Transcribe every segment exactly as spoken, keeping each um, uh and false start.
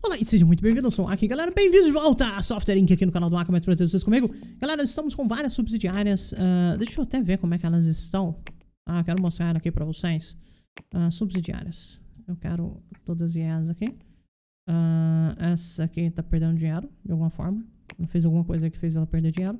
Olá e sejam muito bem-vindos, eu sou o Aki, galera, bem-vindos de volta a Software Inc aqui no canal do Aki, mais prazer vocês comigo. Galera, estamos com várias subsidiárias, uh, deixa eu até ver como é que elas estão. Ah, eu quero mostrar aqui pra vocês. Uh, subsidiárias, eu quero todas elas aqui. Uh, essa aqui tá perdendo dinheiro, de alguma forma. Não fez alguma coisa que fez ela perder dinheiro.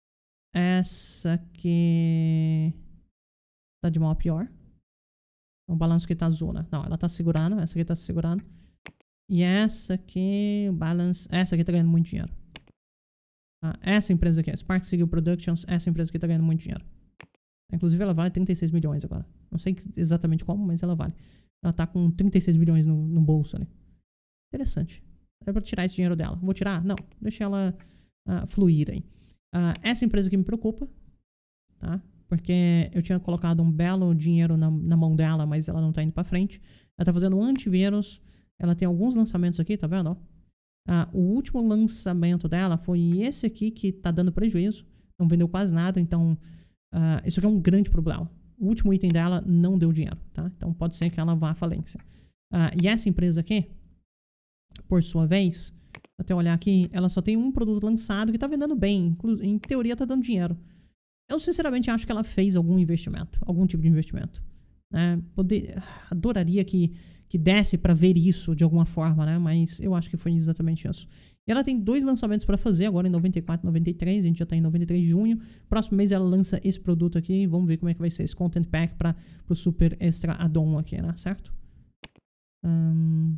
Essa aqui tá de mal a pior. O balanço aqui tá azul, né? Não, ela tá segurando, essa aqui tá segurando. E essa aqui, o balance, essa aqui tá ganhando muito dinheiro. Ah, essa empresa aqui, Spark Signal Productions, essa empresa aqui tá ganhando muito dinheiro. Inclusive ela vale trinta e seis milhões agora. Não sei exatamente como, mas ela vale. Ela tá com trinta e seis milhões no, no bolso ali. Interessante. É pra tirar esse dinheiro dela. Vou tirar? Não. Deixa ela uh, fluir aí. Uh, essa empresa aqui me preocupa. Tá? Porque eu tinha colocado um belo dinheiro na, na mão dela, mas ela não tá indo pra frente. Ela tá fazendo um antivírus. Ela tem alguns lançamentos aqui, tá vendo? Ah, o último lançamento dela foi esse aqui que tá dando prejuízo. Não vendeu quase nada, então ah, isso aqui é um grande problema. O último item dela não deu dinheiro, tá? Então pode ser que ela vá à falência. Ah, e essa empresa aqui, por sua vez, até olhar aqui, ela só tem um produto lançado que tá vendendo bem. Em teoria tá dando dinheiro. Eu sinceramente acho que ela fez algum investimento, algum tipo de investimento. Né? Poder, adoraria que que desse pra ver isso de alguma forma, né? Mas eu acho que foi exatamente isso. E ela tem dois lançamentos pra fazer agora em noventa e quatro e noventa e três. A gente já tá em noventa e três de junho. Próximo mês ela lança esse produto aqui. Vamos ver como é que vai ser esse Content Pack para pro Super Extra Add-on aqui, né? Certo? Um,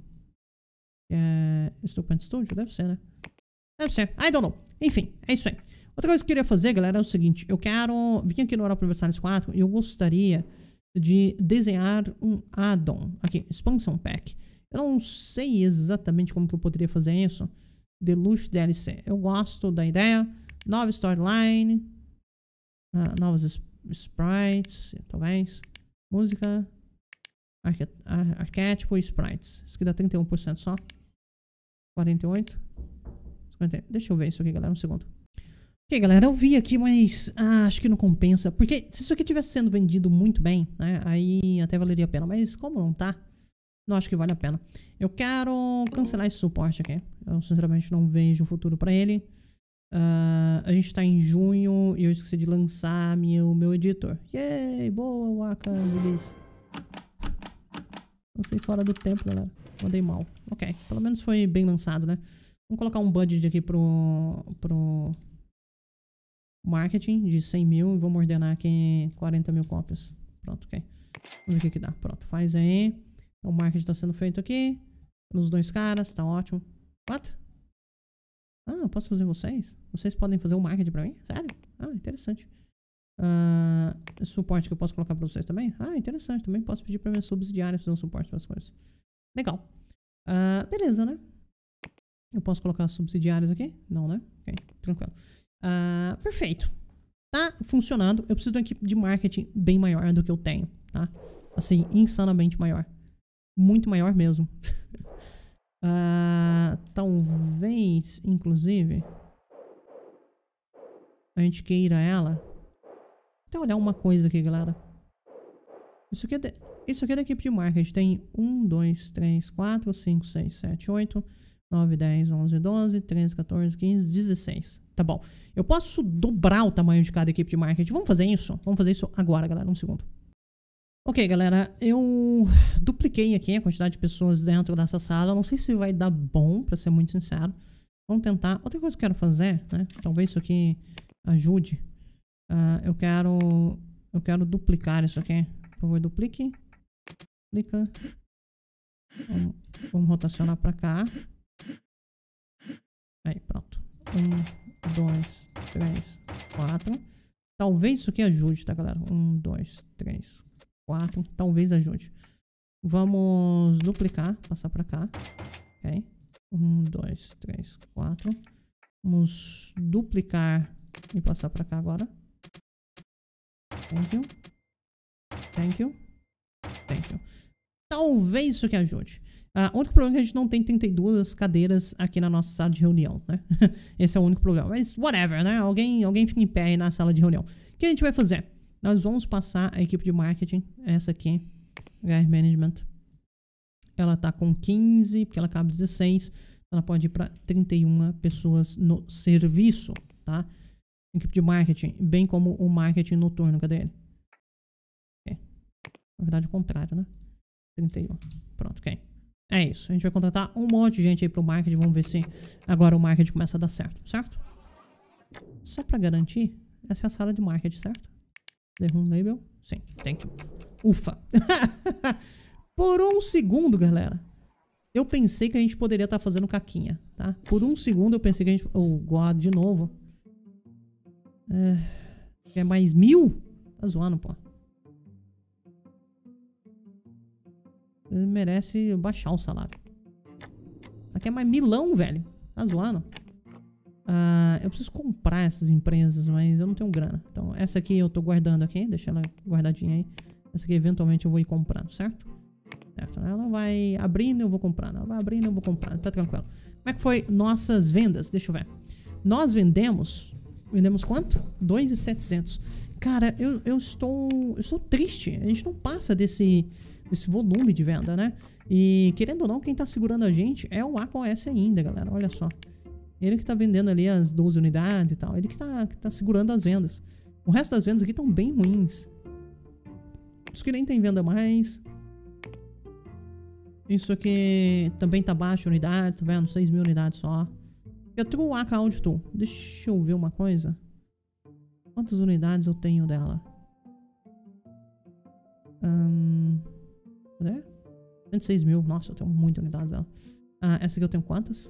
é, Stupid Studio? Deve ser, né? Deve ser. I don't know. Enfim, é isso aí. Outra coisa que eu queria fazer, galera, é o seguinte. Eu quero vir aqui no Europa Universalis quatro e eu gostaria de desenhar um add-on. Aqui, Expansion Pack. Eu não sei exatamente como que eu poderia fazer isso. Deluxe D L C. Eu gosto da ideia. Nova storyline. Uh, novos sprites. Talvez. Música. Arque ar arquétipo e sprites. Isso aqui dá trinta e um por cento só. quarenta e oito. cinquenta. Deixa eu ver isso aqui, galera. Um segundo. Ok, galera, eu vi aqui, mas ah, acho que não compensa. Porque se isso aqui estivesse sendo vendido muito bem, né, aí até valeria a pena. Mas como não tá, não acho que vale a pena. Eu quero cancelar esse suporte aqui. Eu sinceramente não vejo futuro pra ele. Uh, a gente tá em junho e eu esqueci de lançar meu, meu editor. Yay, boa, Waka, beleza. Lancei fora do tempo, galera. Mandei mal. Ok, pelo menos foi bem lançado, né? Vamos colocar um budget aqui pro... pro... marketing de cem mil e vamos ordenar aqui quarenta mil cópias. Pronto, ok. Vamos ver o que que dá. Pronto, faz aí. Então, o marketing está sendo feito aqui. Nos dois caras, tá ótimo. What? Ah, eu posso fazer vocês? Vocês podem fazer o marketing pra mim? Sério? Ah, interessante. Uh, suporte que eu posso colocar pra vocês também? Ah, interessante. Também posso pedir pra minha subsidiária fazer um suporte para as coisas. Legal. Uh, beleza, né? Eu posso colocar subsidiários aqui? Não, né? Ok, tranquilo. Uh, perfeito. Tá funcionando. Eu preciso de uma equipe de marketing bem maior do que eu tenho, tá? Assim, insanamente maior. Muito maior mesmo. uh, talvez, inclusive, a gente queira ela. Até olhar uma coisa aqui, galera. Isso aqui é, de, isso aqui é da equipe de marketing. Tem um, dois, três, quatro, cinco, seis, sete, oito... nove, dez, onze, doze, treze, quatorze, quinze, dezesseis. Tá bom. Eu posso dobrar o tamanho de cada equipe de marketing. Vamos fazer isso? Vamos fazer isso agora, galera. Um segundo. Ok, galera. Eu dupliquei aqui a quantidade de pessoas dentro dessa sala. Não sei se vai dar bom, pra ser muito sincero. Vamos tentar. Outra coisa que eu quero fazer, né? Talvez isso aqui ajude. Uh, eu quero... Eu quero duplicar isso aqui. Por favor, duplique. Duplica. Vamos, vamos rotacionar pra cá. Aí, pronto. Um, dois, três, quatro. Talvez isso aqui ajude, tá, galera? Um, dois, três, quatro. Talvez ajude. Vamos duplicar, passar pra cá. Ok. Um, dois, três, quatro. Vamos duplicar e passar pra cá agora. Thank you. Thank you. Thank you. Talvez isso aqui ajude. Uh, o único problema é que a gente não tem trinta e duas cadeiras aqui na nossa sala de reunião, né? Esse é o único problema. Mas, whatever, né? Alguém, alguém fica em pé aí na sala de reunião. O que a gente vai fazer? Nós vamos passar a equipe de marketing, essa aqui, H R Management. Ela tá com quinze, porque ela cabe dezesseis. ela pode ir para trinta e uma pessoas no serviço, tá? Equipe de marketing, bem como o marketing noturno. Cadê ele? Okay. Na verdade, o contrário, né? trinta e um. Pronto, ok. É isso. A gente vai contratar um monte de gente aí pro marketing. Vamos ver se agora o marketing começa a dar certo, certo? Só pra garantir, essa é a sala de marketing, certo? The Room Label? Sim, thank you. Ufa! Por um segundo, galera, eu pensei que a gente poderia estar tá fazendo caquinha, tá? Por um segundo eu pensei que a gente... Oh, God, de novo. É... Quer mais mil? Tá zoando, pô. Ele merece baixar o salário. Aqui é mais milão, velho. Tá zoando. Uh, eu preciso comprar essas empresas, mas eu não tenho grana. Então, essa aqui eu tô guardando aqui. Deixa ela guardadinha aí. Essa aqui, eventualmente, eu vou ir comprando, certo? Certo. Ela vai abrindo e eu vou comprando. Ela vai abrindo e eu vou comprando. Tá tranquilo. Como é que foi nossas vendas? Deixa eu ver. Nós vendemos... Vendemos quanto? dois mil e setecentos. Cara, eu, eu estou... Eu estou triste. A gente não passa desse... Desse volume de venda, né? E, querendo ou não, quem tá segurando a gente é o AcaOS ainda, galera. Olha só. Ele que tá vendendo ali as doze unidades e tal. Ele que tá, que tá segurando as vendas. O resto das vendas aqui estão bem ruins. Isso que nem tem venda mais. Isso aqui também tá baixo unidades, tá vendo? seis mil unidades só. Eu tenho o Aka Audio Tool. Deixa eu ver uma coisa. Quantas unidades eu tenho dela? Hum... Cadê? cento e seis mil. Nossa, eu tenho muitas unidades dela. Ah, essa aqui eu tenho quantas?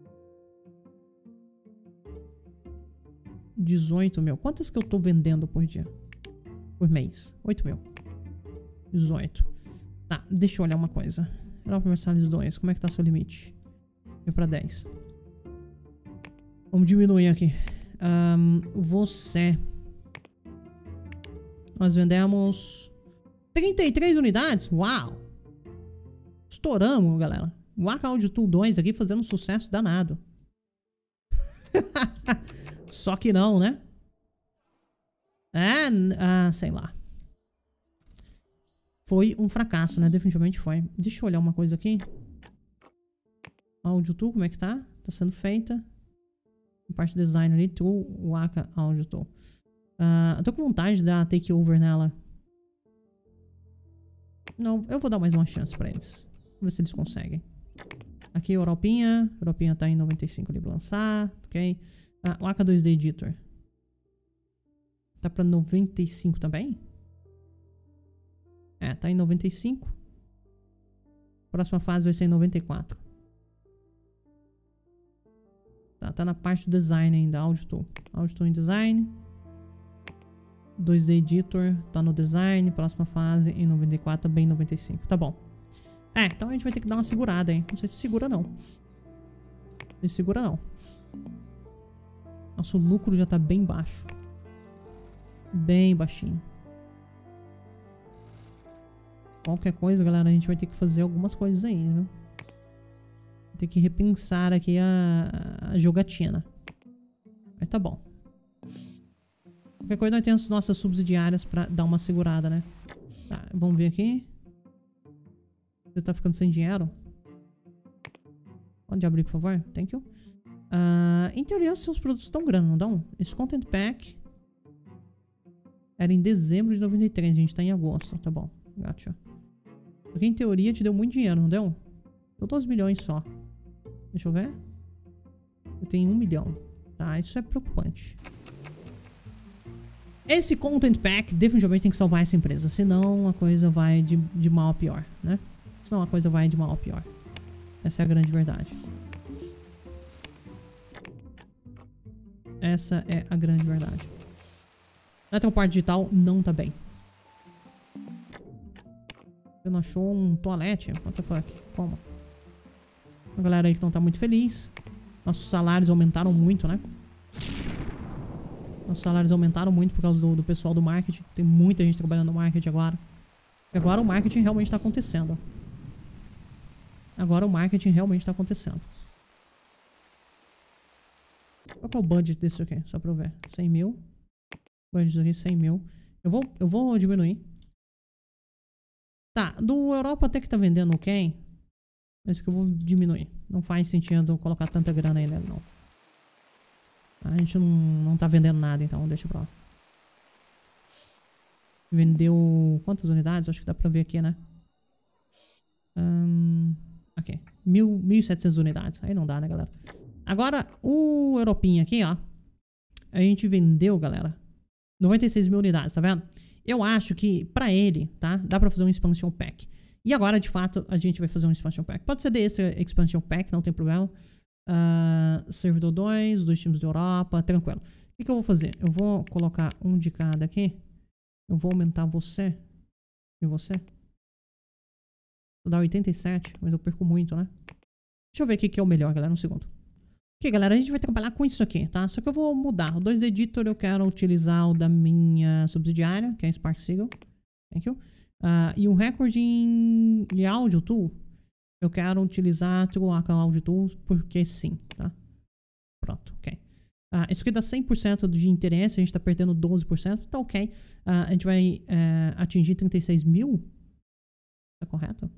dezoito mil. Quantas que eu tô vendendo por dia? Por mês? oito mil. dezoito. Tá, deixa eu olhar uma coisa. Europa Mercedes dois. Como é que tá seu limite? Foi pra dez. Vamos diminuir aqui. Um, você. Nós vendemos... trinta e três unidades? Uau! Estouramos, galera. O Aka Audio Tool dois aqui fazendo um sucesso danado. Só que não, né? É, ah, sei lá. Foi um fracasso, né? Definitivamente foi. Deixa eu olhar uma coisa aqui. Audio Tool, como é que tá? Tá sendo feita. A parte de design ali, Tool, o Aka Audio Tool. Uh, eu tô com vontade de dar takeover nela. Não, eu vou dar mais uma chance pra eles. Vamos ver se eles conseguem. Aqui, Europinha. Europinha tá em noventa e cinco ali pra lançar. Ok. Ah, o Aka dois D Editor. Tá pra noventa e cinco também? É, tá em noventa e cinco. Próxima fase vai ser em noventa e quatro. Tá, tá na parte do design ainda. Audio Tool. Audio Tool em design. dois D Editor tá no design. Próxima fase em noventa e quatro, também em noventa e cinco. Tá bom. É, então a gente vai ter que dar uma segurada, hein? Não sei se segura, não. Não sei se segura, não. Nosso lucro já tá bem baixo. Bem baixinho. Qualquer coisa, galera, a gente vai ter que fazer algumas coisas aí, viu? Vai ter que repensar aqui a, a jogatina. Mas tá bom. Qualquer coisa nós temos as nossas subsidiárias pra dar uma segurada, né? Tá, vamos ver aqui. Você tá ficando sem dinheiro? Pode abrir, por favor? Thank you. Uh, em teoria, seus produtos estão grandes, não dão? Esse Content Pack era em dezembro de noventa e três, a gente tá em agosto. Tá bom, gotcha. Porque em teoria te deu muito dinheiro, não deu? Deu doze milhões só. Deixa eu ver. Eu tenho um milhão. Tá, isso é preocupante. Esse Content Pack definitivamente tem que salvar essa empresa. Senão a coisa vai de, de mal a pior, né? Senão a coisa vai de mal a pior. Essa é a grande verdade. Essa é a grande verdade. Na tua parte digital não tá bem. Você não achou um toalete? What the fuck? Como? A galera aí que não tá muito feliz. Nossos salários aumentaram muito, né? Nossos salários aumentaram muito por causa do, do pessoal do marketing. Tem muita gente trabalhando no marketing agora. E agora o marketing realmente tá acontecendo. Agora o marketing realmente tá acontecendo. Qual que é o budget desse aqui? Só pra eu ver. cem mil. Budget aqui, cem mil. Eu vou, eu vou diminuir. Tá, do Europa até que tá vendendo ok. Esse que eu vou diminuir. Não faz sentido colocar tanta grana aí nele, não. A gente não, não tá vendendo nada, então deixa pra lá. Vendeu quantas unidades? Acho que dá pra ver aqui, né? Um, ok. Mil, mil e setecentas unidades. Aí não dá, né, galera? Agora, o Europinha aqui, ó. A gente vendeu, galera, noventa e seis mil unidades, tá vendo? Eu acho que pra ele, tá? Dá pra fazer um expansion pack. E agora, de fato, a gente vai fazer um expansion pack. Pode ser desse expansion pack, não tem problema. Uh, servidor dois, dois times da Europa, tranquilo. O que, que eu vou fazer? Eu vou colocar um de cada aqui. Eu vou aumentar você e você. Vou dar oitenta e sete, mas eu perco muito, né? Deixa eu ver o que, que é o melhor, galera, um segundo. Ok, galera, a gente vai trabalhar com isso aqui, tá? Só que eu vou mudar. O dois D Editor eu quero utilizar o da minha subsidiária, que é a Spark Signal. Thank you. Uh, e o Recording de Audio Tool, eu quero utilizar o Audio Tool porque sim, tá? Pronto, ok. Uh, isso aqui dá cem por cento de interesse, a gente tá perdendo doze por cento, tá ok. Uh, a gente vai uh, atingir trinta e seis mil. Tá correto?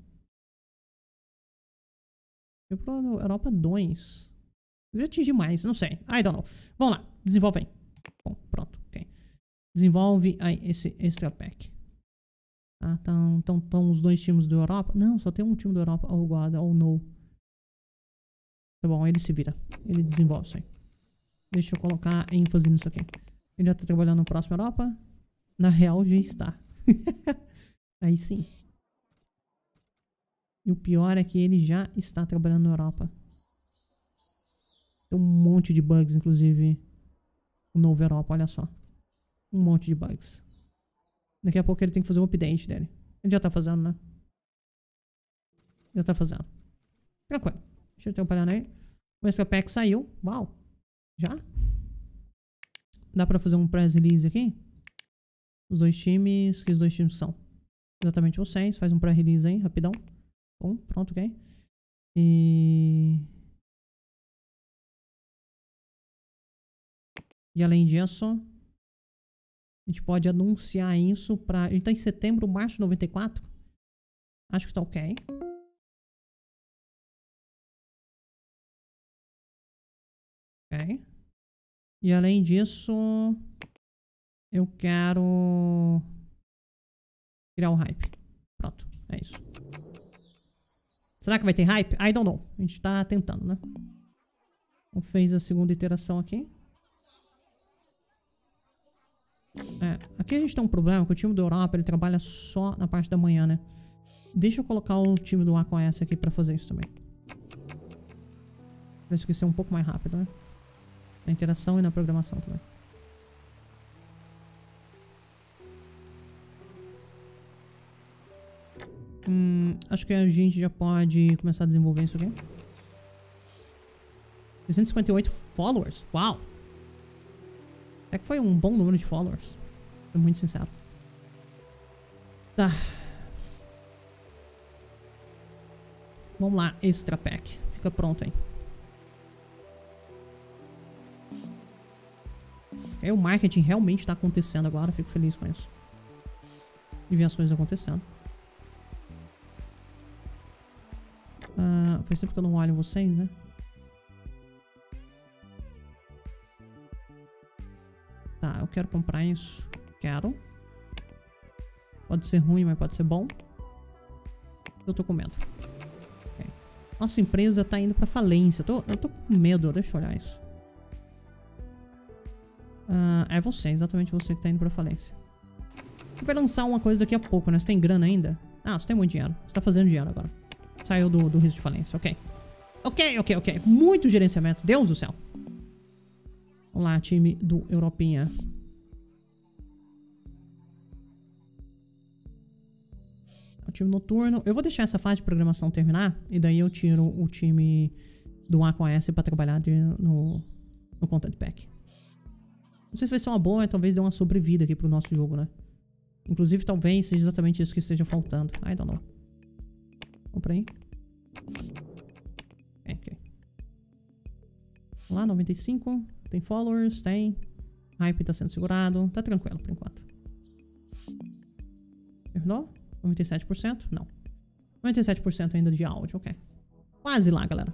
Eu pro Europa dois. Eu já atingi mais, não sei. I don't know. Vamos lá, desenvolve aí. Bom, pronto, ok. Desenvolve aí esse extra pack. Ah, então, então, então os dois times da Europa. Não, só tem um time da Europa. Oh god, oh no. Tá bom, ele se vira. Ele desenvolve isso aí. Deixa eu colocar ênfase nisso aqui. Ele já tá trabalhando no próximo Europa. Na real, já está. Aí sim. E o pior é que ele já está trabalhando na Europa. Tem um monte de bugs, inclusive. O novo Europa, olha só. Um monte de bugs. Daqui a pouco ele tem que fazer um update dele. Ele já tá fazendo, né? Já tá fazendo. Tranquilo. Deixa eu trabalhar aí. O extra pack saiu. Uau. Já? Dá pra fazer um press release aqui? Os dois times. Que os dois times são? Exatamente vocês. Faz um press release aí, rapidão. Bom, pronto, ok. E... E além disso, a gente pode anunciar isso pra... A gente tá em setembro, março de noventa e quatro. Acho que tá ok. Ok. E além disso, eu quero criar um hype. Pronto, é isso. Será que vai ter hype? I don't know. A gente tá tentando, né? Então fez a segunda iteração aqui. É, aqui a gente tem um problema que o time da Europa ele trabalha só na parte da manhã, né? Deixa eu colocar o time do A com S aqui pra fazer isso também. Pra isso que ser um pouco mais rápido, né? Na interação e na programação também. Hum, acho que a gente já pode começar a desenvolver isso aqui. seiscentos e cinquenta e oito followers? Uau! É que foi um bom número de followers. Tô muito sincero. Tá. Vamos lá, extra pack. Fica pronto aí. Okay, o marketing realmente tá acontecendo agora. Fico feliz com isso. E ver as coisas acontecendo. Uh, faz tempo que eu não olho vocês, né? Tá, eu quero comprar isso. Quero. Pode ser ruim, mas pode ser bom. Eu tô com medo. Okay. Nossa empresa tá indo pra falência. Eu tô, eu tô com medo. Deixa eu olhar isso. Uh, é você, exatamente você que tá indo pra falência. Você vai lançar uma coisa daqui a pouco, né? Você tem grana ainda? Ah, você tem muito dinheiro. Você tá fazendo dinheiro agora. Saiu do, do risco de falência, ok. Ok, ok, ok. Muito gerenciamento. Deus do céu. Vamos lá, time do Europinha. O time noturno. Eu vou deixar essa fase de programação terminar. E daí eu tiro o time do A com S pra trabalhar de, no, no Content Pack. Não sei se vai ser uma boa, mas talvez dê uma sobrevida aqui pro nosso jogo, né? Inclusive, talvez seja exatamente isso que esteja faltando. I don't know. Compra aí. Ok, ok. Vamos lá, noventa e cinco. Tem followers, tem. Hype tá sendo segurado. Tá tranquilo por enquanto. Terminou? noventa e sete por cento? Não. noventa e sete por cento ainda de áudio, ok. Quase lá, galera.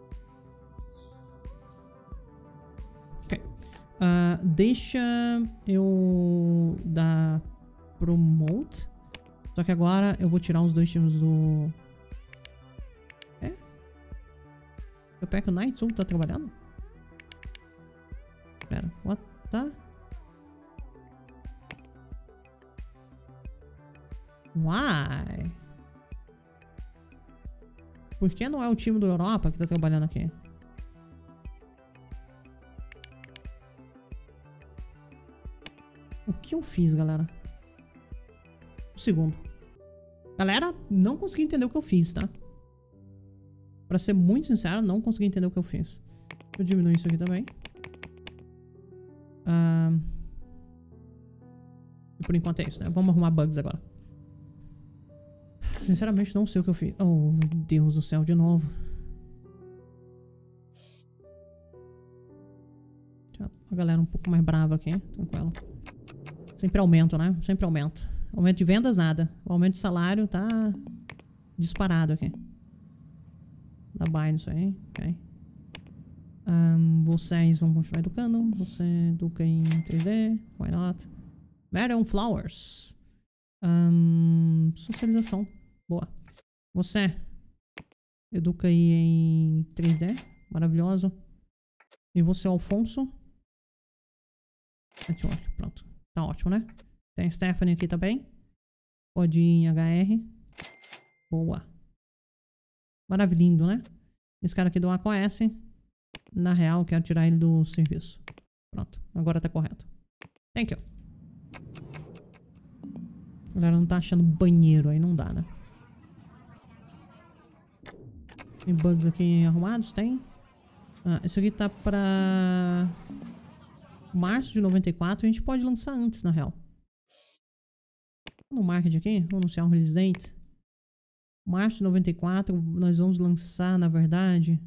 Ok. Uh, deixa eu dar promote. Só que agora eu vou tirar os dois times do... É? Eu pego o Knights um tá trabalhando? Pera, what the... Why? Por que não é o time do Europa que tá trabalhando aqui? O que eu fiz, galera? Um segundo. Galera, não consegui entender o que eu fiz, tá? Pra ser muito sincero, não consegui entender o que eu fiz. Deixa eu diminuir isso aqui também. Ah, e por enquanto é isso, né? Vamos arrumar bugs agora. Sinceramente, não sei o que eu fiz. Oh, meu Deus do céu, de novo. A galera um pouco mais brava aqui. Tranquilo. Sempre aumento, né? Sempre aumento. Aumento de vendas, nada. O aumento de salário tá disparado aqui. Dá buy nisso aí. Ok. Um, vocês vão continuar educando. Você educa em três D. Why not? Madam Flowers. Um, socialização. Boa. Você educa aí em três D. Maravilhoso. E você, Alfonso. Pronto. Tá ótimo, né? Tem a Stephanie aqui também. Pode ir em H R. Boa. Maravilhindo, né? Esse cara aqui do A conhece. Na real, eu quero tirar ele do serviço. Pronto. Agora tá correto. Thank you. A galera não tá achando banheiro aí. Não dá, né? Tem bugs aqui arrumados? Tem. Ah, isso aqui tá pra... março de noventa e quatro. A gente pode lançar antes, na real. No market aqui. Vou anunciar um release date. Março de noventa e quatro. Nós vamos lançar, na verdade...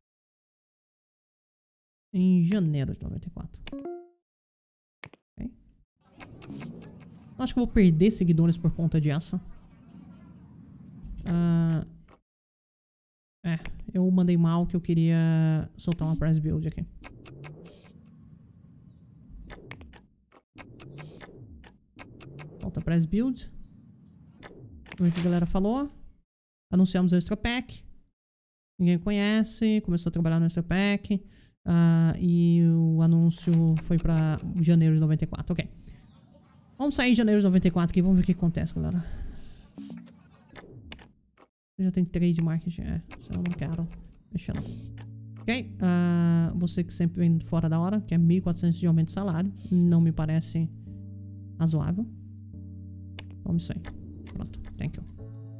em janeiro de noventa e quatro. Okay. Acho que eu vou perder seguidores por conta disso. Uh, é, eu mandei mal que eu queria soltar uma press build aqui. Volta press build. O que a galera falou. Anunciamos o Extra Pack. Ninguém conhece. Começou a trabalhar no Extra Pack. Uh, e o anúncio foi pra janeiro de noventa e quatro. Ok. Vamos sair em janeiro de noventa e quatro aqui. Vamos ver o que acontece, galera. Já tem trade market. É, isso eu não quero. Deixa não. Ok. Uh, você que sempre vem fora da hora, que é mil e quatrocentos de aumento de salário. Não me parece razoável. Vamos isso aí. Pronto. Thank you.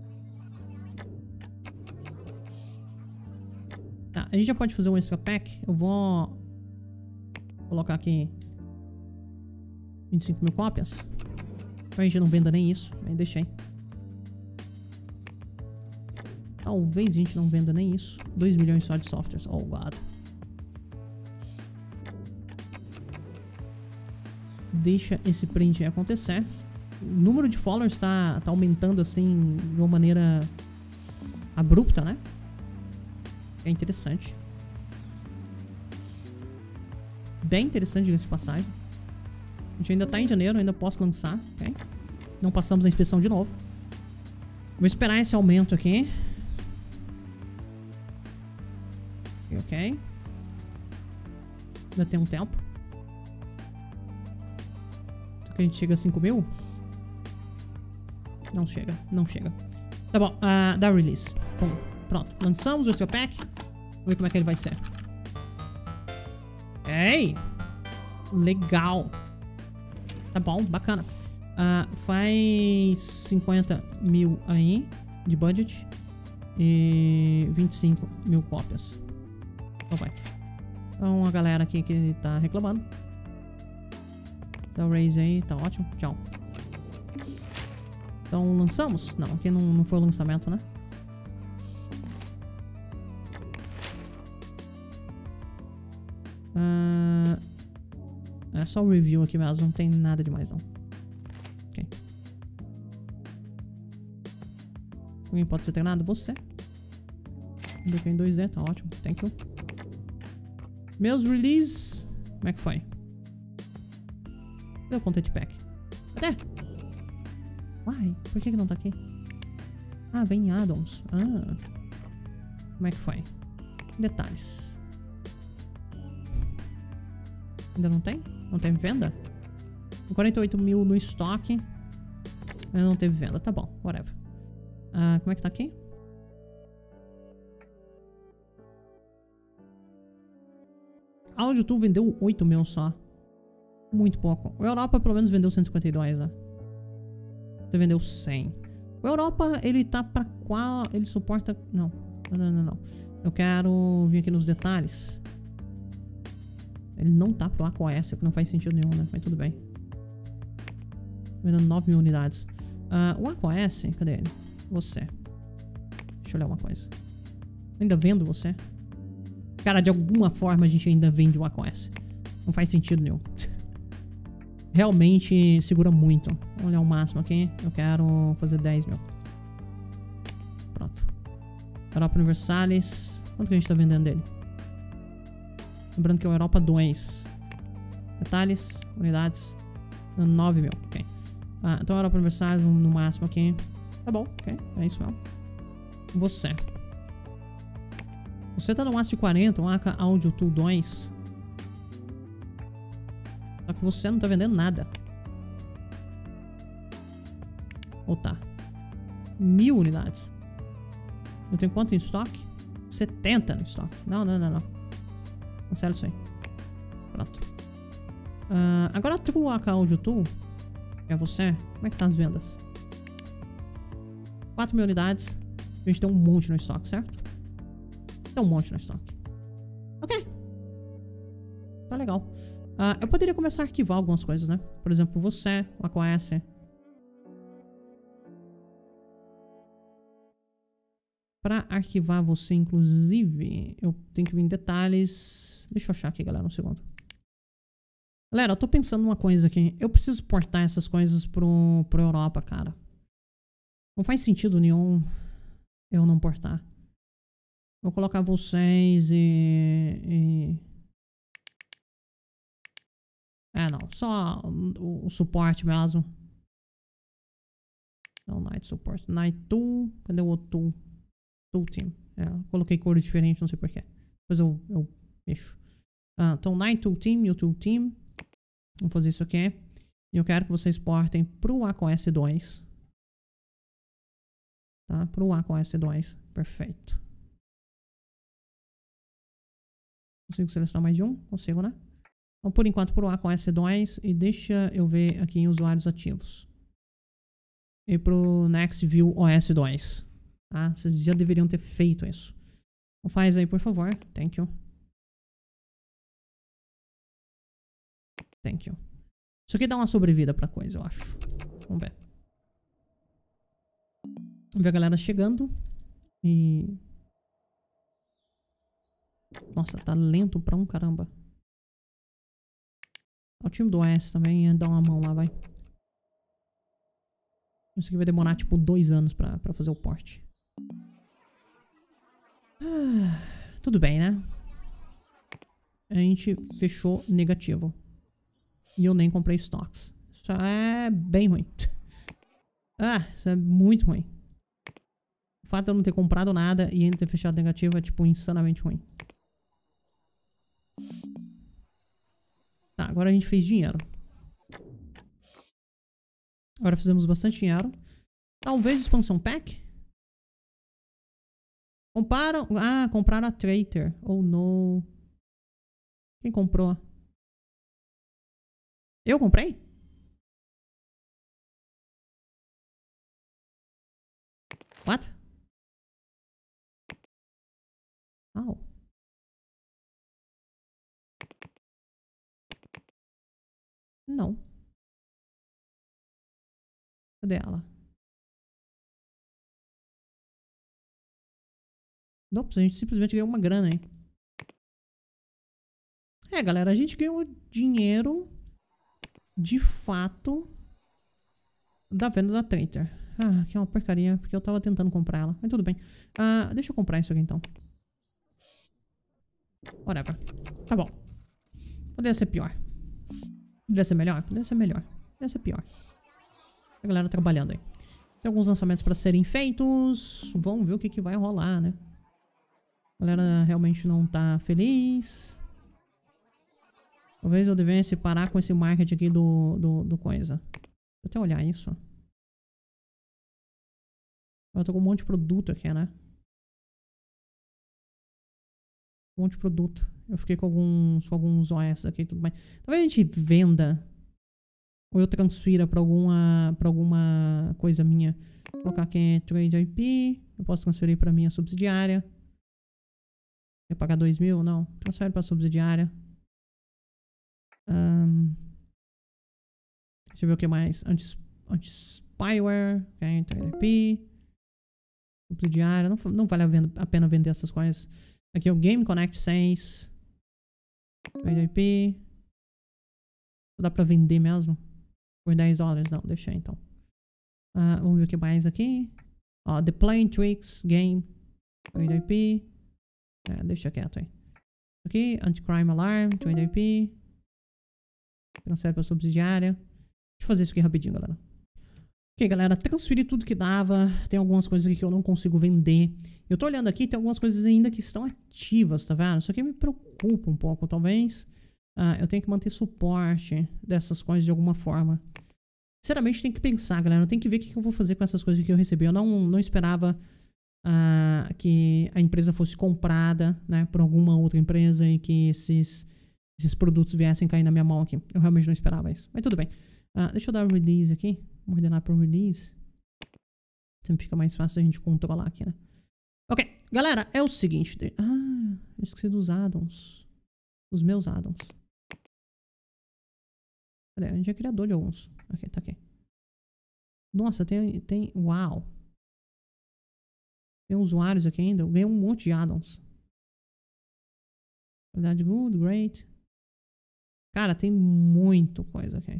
Tá, a gente já pode fazer um extra pack. Eu vou colocar aqui vinte e cinco mil cópias. A gente não venda nem isso. Aí deixei. Talvez a gente não venda nem isso. dois milhões só de softwares. Oh, God. Deixa esse print acontecer. O número de followers tá, tá aumentando assim de uma maneira abrupta, né? É interessante. Bem interessante, diga-se de passagem. A gente ainda tá em janeiro, ainda posso lançar, ok? Não passamos na inspeção de novo. Vou esperar esse aumento aqui. Ok. Ainda tem um tempo. Só que a gente chega a cinco mil? Não chega, não chega. Tá bom, uh, dá release. Pum. Pronto, lançamos o Extra Pack. Vamos ver como é que ele vai ser. Ei! Legal. Tá bom, bacana. Uh, faz cinquenta mil aí de budget. E vinte e cinco mil cópias. Então vai. Então a galera aqui que tá reclamando. Dá o raise aí, tá ótimo. Tchau. Então lançamos? Não, aqui não, não foi o lançamento, né? Uh, é só o review aqui mesmo, não tem nada demais não. Ok. Alguém pode ser treinado? Você. D K em dois D, tá ótimo. Thank you. Meus release. Como é que foi? Cadê o content pack? Cadê? Uai, por que que não tá aqui? Ah, vem addons. Ah. Como é que foi? Detalhes. Ainda não tem? Não teve venda? quarenta e oito mil no estoque. Mas não teve venda. Tá bom, whatever. Ah, como é que tá aqui? Audio Tool vendeu oito mil só. Muito pouco. O Europa pelo menos vendeu cento e cinquenta e dois, né? Você vendeu cem. O Europa, ele tá pra qual... Ele suporta... Não. Não, não, não, não. Eu quero vir aqui nos detalhes. Ele não tá pro A Q O S, que não faz sentido nenhum, né? Mas tudo bem. Vendendo nove mil unidades. Uh, o A Q O S, cadê ele? Você. Deixa eu olhar uma coisa. Ainda vendo você? Cara, de alguma forma a gente ainda vende o A Q O S. Não faz sentido nenhum. Realmente segura muito. Vamos olhar o máximo aqui. Eu quero fazer dez mil. Pronto. Europa Universalis. Quanto que a gente tá vendendo dele? Lembrando que é o Europa dois. Detalhes, unidades. nove mil. Ok. Ah, então Europa Universalis no máximo aqui. Tá bom, ok. É isso mesmo. Você. Você tá no máximo de quarenta, um A K Audio Tool dois. Só que você não tá vendendo nada. Ou tá? Mil unidades. Eu tenho quanto em estoque? setenta no estoque. Não, não, não, não. Cancela isso aí. Pronto. Uh, agora o A K Audio Tool. É você. Como é que tá as vendas? quatro mil unidades. A gente tem um monte no estoque, certo? Tem um monte no estoque. Ok. Tá legal. Uh, eu poderia começar a arquivar algumas coisas, né? Por exemplo, você, o A Q O S. Para arquivar você, inclusive, eu tenho que vir em detalhes. Deixa eu achar aqui, galera, um segundo. Galera, eu tô pensando numa coisa aqui. Eu preciso portar essas coisas pro, pro Europa, cara. Não faz sentido nenhum eu não portar. Vou colocar vocês e... e... É, não. Só o, o suporte mesmo. Não, Night Support. Night Tool. Cadê o outro Tool? Tool Team. É, coloquei cores diferentes, não sei porquê. Depois eu, eu mexo. Ah, então, Night Tool Team e o Tool Team. Vamos fazer isso aqui. E eu quero que vocês portem pro A Q O S dois. Tá? Pro A Q O S dois. Perfeito. Consigo selecionar mais de um? Consigo, né? Então, por enquanto, pro A Q O S dois. E deixa eu ver aqui em usuários ativos. E pro Next View O S dois. Tá? Vocês já deveriam ter feito isso. Então faz aí, por favor. Thank you. Thank you. Isso aqui dá uma sobrevida pra coisa, eu acho. Vamos ver. Vamos ver a galera chegando. E... Nossa, tá lento pra um caramba. O time do O S também ia dar uma mão lá, vai. Isso aqui vai demorar tipo dois anos pra, pra fazer o porte. Ah, tudo bem, né? A gente fechou negativo. E eu nem comprei stocks. Isso é bem ruim. Ah, isso é muito ruim. O fato de eu não ter comprado nada e ainda ter fechado negativo é tipo insanamente ruim. Tá, agora a gente fez dinheiro. Agora fizemos bastante dinheiro. Talvez expansão pack? Compraram... Ah, compraram a Traitor. Oh, no. Quem comprou? Eu comprei? What? Oh. Não. Cadê ela? Nossa, a gente simplesmente ganhou uma grana, hein? É, galera, a gente ganhou dinheiro de fato da venda da Traitor. Ah, que é uma porcaria, porque eu tava tentando comprar ela. Mas tudo bem. Ah, deixa eu comprar isso aqui então. Whatever. Tá bom. Poderia ser pior. Poderia ser melhor? Poderia ser melhor. Poderia ser pior. A galera trabalhando aí. Tem alguns lançamentos pra serem feitos. Vamos ver o que, que vai rolar, né? A galera realmente não tá feliz. Talvez eu devesse parar com esse marketing aqui do, do, do coisa. Deixa eu até olhar isso. Eu tô com um monte de produto aqui, né? Um monte de produto. Eu fiquei com alguns, com alguns O S aqui e tudo mais. Talvez a gente venda. Ou eu transfira pra alguma, pra alguma coisa minha. Vou colocar aqui Trade I P. Eu posso transferir pra minha subsidiária. Quer pagar dois mil? Não. Transfere pra subsidiária. Um, deixa eu ver o que mais. Anti-spyware. Okay, Trade I P. Subsidiária. Não, não vale a pena vender essas coisas. Aqui é o Game Connect seis. Trade I P. Dá pra vender mesmo? Por dez dólares? Não, deixa aí então. Uh, vamos ver o que mais aqui. Ó, The Playing Tricks Game. Trade I P. É, deixa quieto aí. Aqui, Anti-Crime Alarm. Trade I P. Transfere pra subsidiária. Deixa eu fazer isso aqui rapidinho, galera. Ok, galera, transferi tudo que dava. Tem algumas coisas aqui que eu não consigo vender. Eu tô olhando aqui, tem algumas coisas ainda que estão ativas, tá vendo? Isso aqui me preocupa um pouco, talvez. Uh, eu tenho que manter suporte dessas coisas de alguma forma. Sinceramente, tem que pensar, galera. Eu tenho que ver o que eu vou fazer com essas coisas que eu recebi. Eu não, não esperava uh, que a empresa fosse comprada, né, por alguma outra empresa e que esses, esses produtos viessem cair na minha mão aqui. Eu realmente não esperava isso. Mas tudo bem. Uh, deixa eu dar um release aqui. Vou ordenar para o release. Sempre fica mais fácil a gente controlar aqui, né? Ok, galera, é o seguinte. Ah, eu esqueci dos addons. Os meus addons. Cadê? A gente é criador de alguns. Aqui, tá aqui. Nossa, tem... tem uau. Tem usuários aqui ainda. Eu ganhei um monte de addons. Qualidade good, great. Cara, tem muito coisa aqui.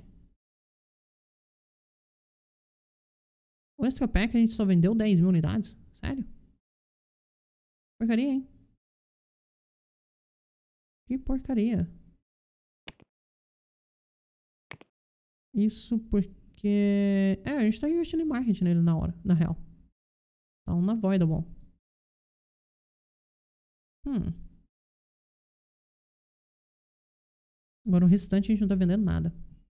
O Extra Pack a gente só vendeu dez mil unidades. Sério? Porcaria, hein? Que porcaria. Isso porque... É, a gente tá investindo em marketing nele na hora, na real. Então, na voida, bom. Hum. Agora o restante a gente não tá vendendo nada.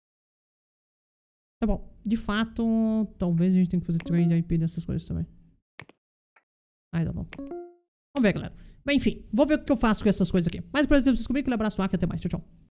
Tá bom. De fato, talvez a gente tenha que fazer trade I P dessas coisas também. Ai, tá bom. Vamos ver, galera. Mas enfim, vou ver o que eu faço com essas coisas aqui. Mas por exemplo, vocês comigo, aquele abraço, até mais. Tchau, tchau.